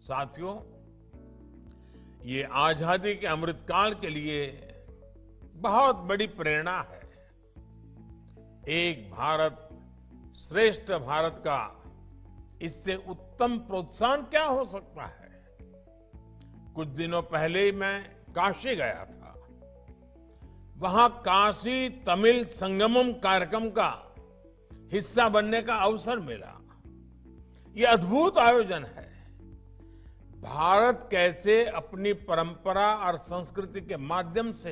साथियों, ये आजादी के अमृतकाल के लिए बहुत बड़ी प्रेरणा है। एक भारत श्रेष्ठ भारत का इससे उत्तम प्रोत्साहन क्या हो सकता है। कुछ दिनों पहले ही मैं काशी गया था। वहां काशी तमिल संगमम कार्यक्रम का हिस्सा बनने का अवसर मिला। ये अद्भुत आयोजन है। भारत कैसे अपनी परंपरा और संस्कृति के माध्यम से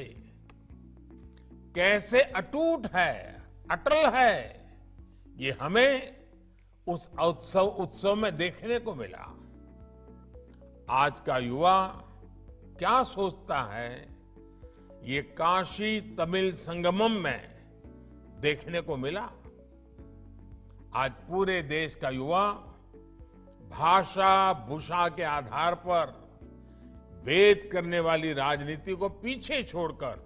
कैसे अटूट है, अटल है, ये हमें उस उत्सव में देखने को मिला। आज का युवा क्या सोचता है, ये काशी तमिल संगमम में देखने को मिला। आज पूरे देश का युवा भाषा भूषा के आधार पर भेद करने वाली राजनीति को पीछे छोड़कर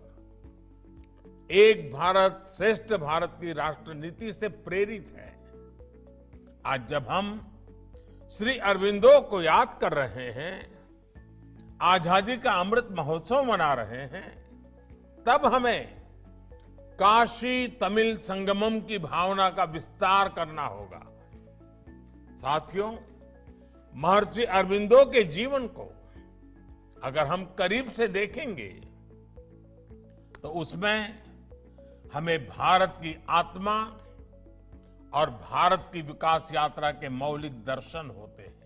एक भारत श्रेष्ठ भारत की राष्ट्र नीति से प्रेरित है। आज जब हम श्री अरविंदो को याद कर रहे हैं, आजादी का अमृत महोत्सव मना रहे हैं, तब हमें काशी तमिल संगमम की भावना का विस्तार करना होगा। साथियों, महर्षि अरविंदो के जीवन को अगर हम करीब से देखेंगे तो उसमें हमें भारत की आत्मा और भारत की विकास यात्रा के मौलिक दर्शन होते हैं।